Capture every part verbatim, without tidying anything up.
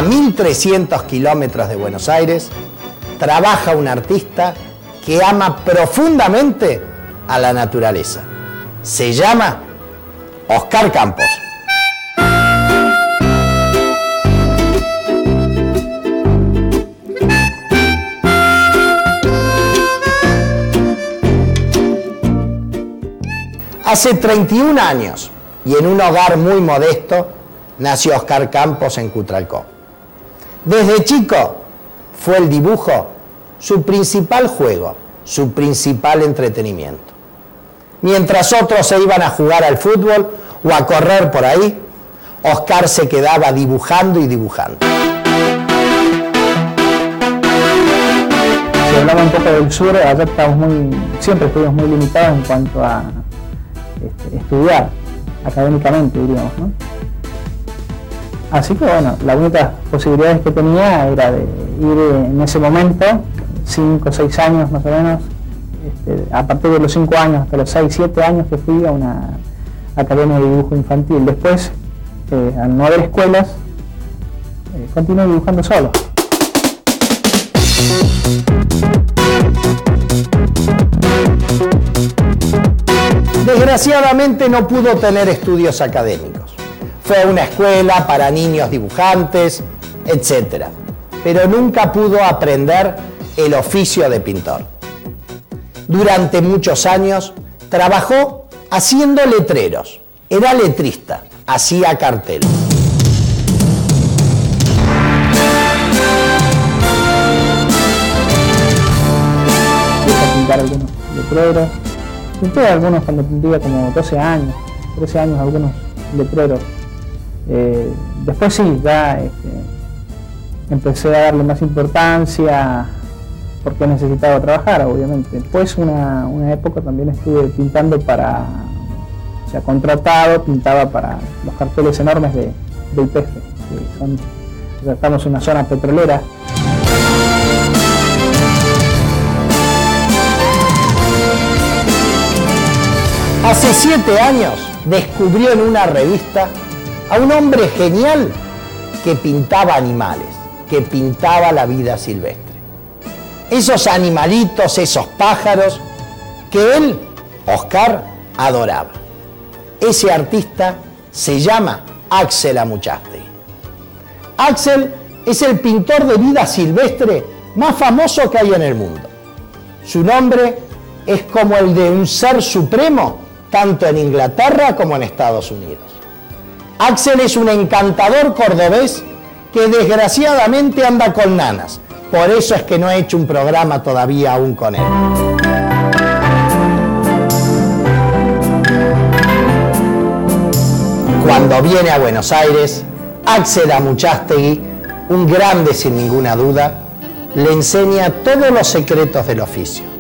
mil trescientos kilómetros de Buenos Aires, trabaja un artista que ama profundamente a la naturaleza. Se llama Oscar Campos. Hace treinta y un años, y en un hogar muy modesto, nació Oscar Campos en Cutralcó. Desde chico fue el dibujo su principal juego, su principal entretenimiento. Mientras otros se iban a jugar al fútbol o a correr por ahí, Oscar se quedaba dibujando y dibujando. Si hablamos un poco del sur, allá estamos muy, siempre estuvimos muy limitados en cuanto a este, estudiar académicamente, diríamos, ¿no? Así que bueno, las únicas posibilidades que tenía era de ir en ese momento, cinco o seis años más o menos, este, a partir de los cinco años hasta los seis, siete años que fui a una academia de dibujo infantil. Después, eh, al no haber escuelas, eh, continué dibujando solo. Desgraciadamente no pudo tener estudios académicos. Fue a una escuela para niños dibujantes, etcétera. Pero nunca pudo aprender el oficio de pintor. Durante muchos años trabajó haciendo letreros. Era letrista, hacía carteles. Empecé a pintar algunos letreros. Pinté algunos cuando tendría como doce años, trece años, algunos letreros. Eh, después sí, ya este, empecé a darle más importancia porque necesitaba trabajar, obviamente. Después una, una época también estuve pintando para, o sea, contratado, pintaba para los carteles enormes de, de I P F, que son, o sea, estamos en una zona petrolera. Hace siete años descubrió en una revista a un hombre genial que pintaba animales, que pintaba la vida silvestre. Esos animalitos, esos pájaros que él, Oscar, adoraba. Ese artista se llama Axel Amuchastegui. Axel es el pintor de vida silvestre más famoso que hay en el mundo. Su nombre es como el de un ser supremo, tanto en Inglaterra como en Estados Unidos. Axel es un encantador cordobés que desgraciadamente anda con nanas. Por eso es que no he hecho un programa todavía aún con él. Cuando viene a Buenos Aires, Axel Amuchastegui, un grande sin ninguna duda, le enseña todos los secretos del oficio.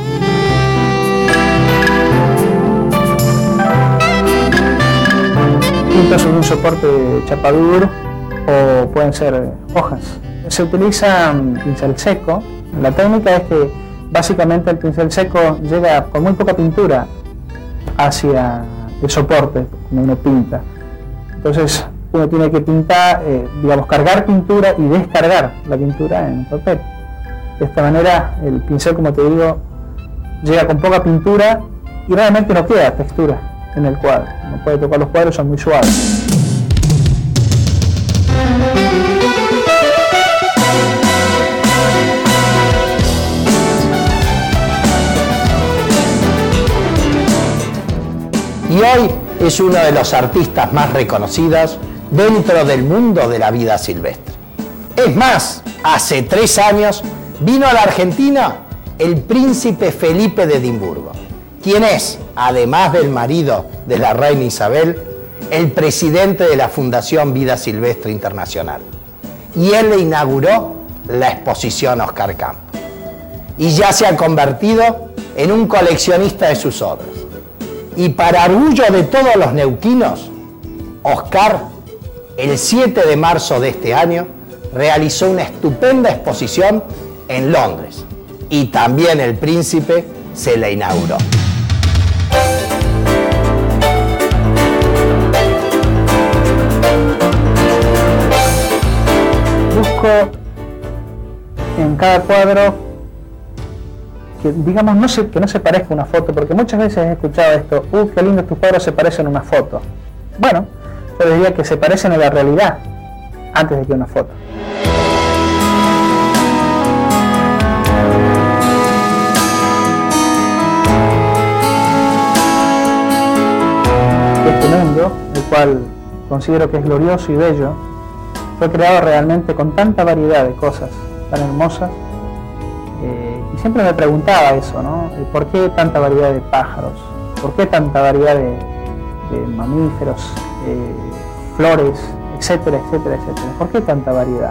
Pinto sobre un soporte de chapadur o pueden ser hojas. Se utiliza pincel seco. La técnica es que básicamente el pincel seco llega con muy poca pintura hacia el soporte como uno pinta. Entonces uno tiene que pintar, eh, digamos, cargar pintura y descargar la pintura en papel. De esta manera el pincel, como te digo, llega con poca pintura y realmente no queda textura en el cuadro. No puede tocar los cuadros, son muy suaves. Y hoy es uno de los artistas más reconocidos dentro del mundo de la vida silvestre. Es más, hace tres años vino a la Argentina el príncipe Felipe de Edimburgo, quien es, además del marido de la reina Isabel, el presidente de la Fundación Vida Silvestre Internacional. Y él le inauguró la exposición Oscar Campos. Y ya se ha convertido en un coleccionista de sus obras. Y para orgullo de todos los neuquinos, Oscar, el siete de marzo de este año, realizó una estupenda exposición en Londres. Y también el príncipe se la inauguró. busco en cada cuadro que, digamos, no se, que no se parezca a una foto, porque muchas veces he escuchado esto: ¡uh, qué lindo tus cuadros se parecen a una foto! Bueno, yo diría que se parecen a la realidad antes de que una foto. Este mundo, el cual considero que es glorioso y bello, fue creado realmente con tanta variedad de cosas tan hermosas, eh, y siempre me preguntaba eso, ¿no? ¿Por qué tanta variedad de pájaros? ¿Por qué tanta variedad de, de mamíferos, eh, flores, etcétera, etcétera, etcétera? ¿Por qué tanta variedad?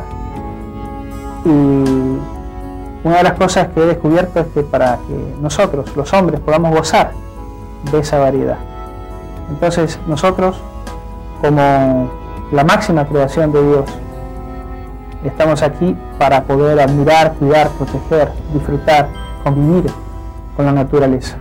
Y una de las cosas que he descubierto es que para que nosotros, los hombres, podamos gozar de esa variedad, entonces nosotros, como la máxima creación de Dios, estamos aquí para poder admirar, cuidar, proteger, disfrutar, convivir con la naturaleza.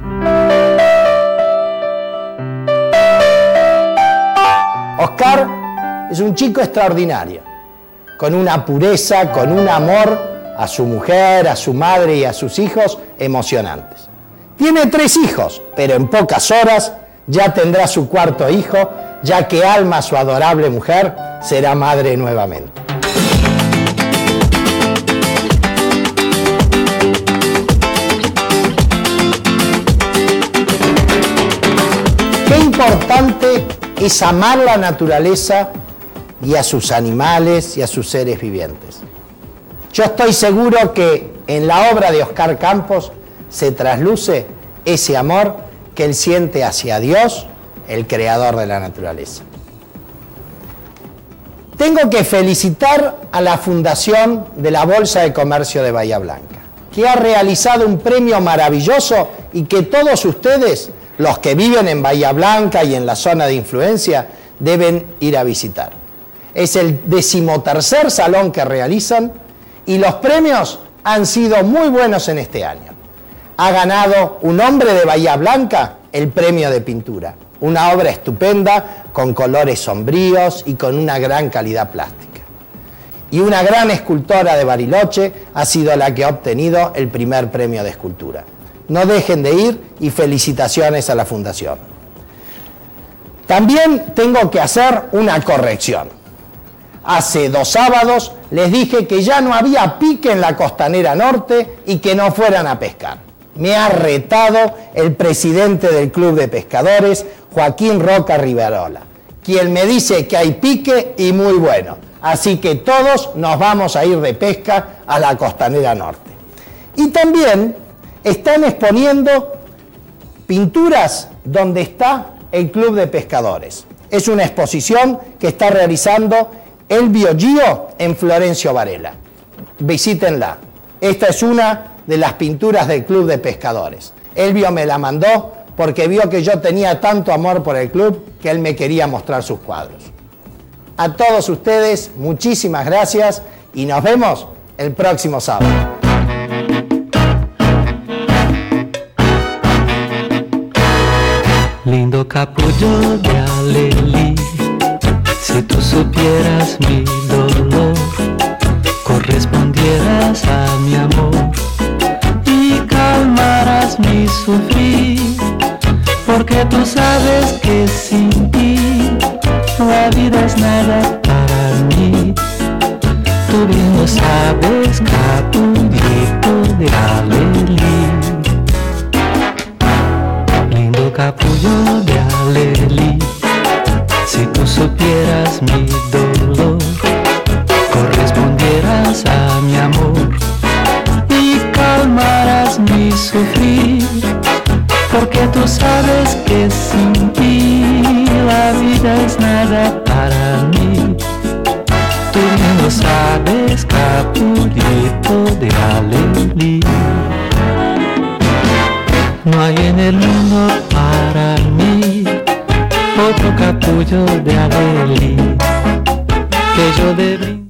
Oscar es un chico extraordinario, con una pureza, con un amor a su mujer, a su madre y a sus hijos emocionantes. Tiene tres hijos, pero en pocas horas ya tendrá su cuarto hijo, ya que Alma, su adorable mujer, será madre nuevamente. Qué importante es amar la naturaleza y a sus animales y a sus seres vivientes. Yo estoy seguro que en la obra de Oscar Campos se trasluce ese amor que él siente hacia Dios, el creador de la naturaleza. Tengo que felicitar a la Fundación de la Bolsa de Comercio de Bahía Blanca, que ha realizado un premio maravilloso y que todos ustedes, los que viven en Bahía Blanca y en la zona de influencia, deben ir a visitar. Es el decimotercer salón que realizan y los premios han sido muy buenos en este año. Ha ganado un hombre de Bahía Blanca el premio de pintura, una obra estupenda con colores sombríos y con una gran calidad plástica. Y una gran escultora de Bariloche ha sido la que ha obtenido el primer premio de escultura. No dejen de ir y felicitaciones a la Fundación. También tengo que hacer una corrección. Hace dos sábados les dije que ya no había pique en la Costanera Norte y que no fueran a pescar. Me ha retado el presidente del Club de Pescadores, Joaquín Roca Riverola, quien me dice que hay pique y muy bueno. Así que todos nos vamos a ir de pesca a la Costanera Norte. Y también están exponiendo pinturas donde está el Club de Pescadores. Es una exposición que está realizando Elvio Gio en Florencio Varela. Visítenla. Esta es una de las pinturas del Club de Pescadores. Elvio me la mandó porque vio que yo tenía tanto amor por el club que él me quería mostrar sus cuadros. A todos ustedes, muchísimas gracias y nos vemos el próximo sábado. Lindo capullo de alelí, si tú supieras mi dolor, correspondieras a mi amor y calmarás mi sufrir, porque tú sabes que sin ti la vida es nada para mí. Tú bien lo sabes, capullito de alelí. Lindo capullo de alelí, si tú supieras mi dolor, correspondieras a mi amor y calmarás mi sufrir, porque tú sabes que sin ti la vida es nada para mí. Tú bien lo sabes, capullito de alelí. No hay en el mundo para mí otro capullo de alelí que yo debí.